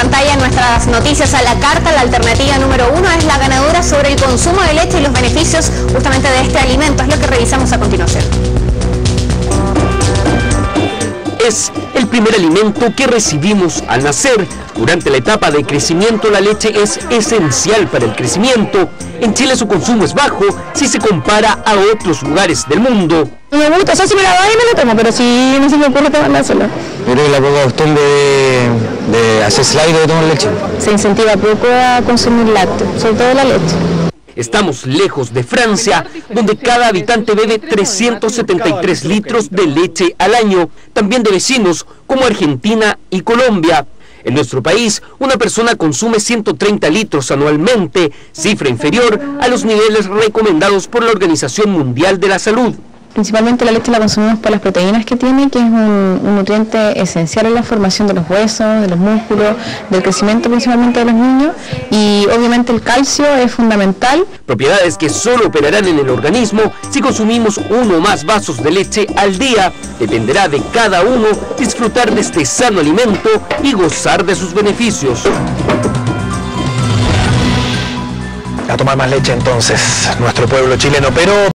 pantalla en nuestras noticias a la carta, la alternativa número 1 es la ganadora sobre el consumo de leche y los beneficios justamente de este alimento. Es lo que revisamos a continuación. Es el primer alimento que recibimos al nacer. Durante la etapa de crecimiento, la leche es esencial para el crecimiento. En Chile su consumo es bajo si se compara a otros lugares del mundo. Me gusta, o sea, si me la doy me la tomo, pero si no se me ocurre tomarla sola. Yo creo que la poca costumbre de hacerse el hábito de tomar leche. Se incentiva poco a consumir lácteos, sobre todo la leche. Estamos lejos de Francia, donde cada habitante bebe 373 litros de leche al año, también de vecinos como Argentina y Colombia. En nuestro país, una persona consume 130 litros anualmente, cifra inferior a los niveles recomendados por la Organización Mundial de la Salud. Principalmente la leche la consumimos por las proteínas que tiene, que es un nutriente esencial en la formación de los huesos, de los músculos, del crecimiento principalmente de los niños, y obviamente el calcio es fundamental. Propiedades que solo operarán en el organismo si consumimos uno o más vasos de leche al día. Dependerá de cada uno disfrutar de este sano alimento y gozar de sus beneficios. A tomar más leche entonces, nuestro pueblo chileno, pero...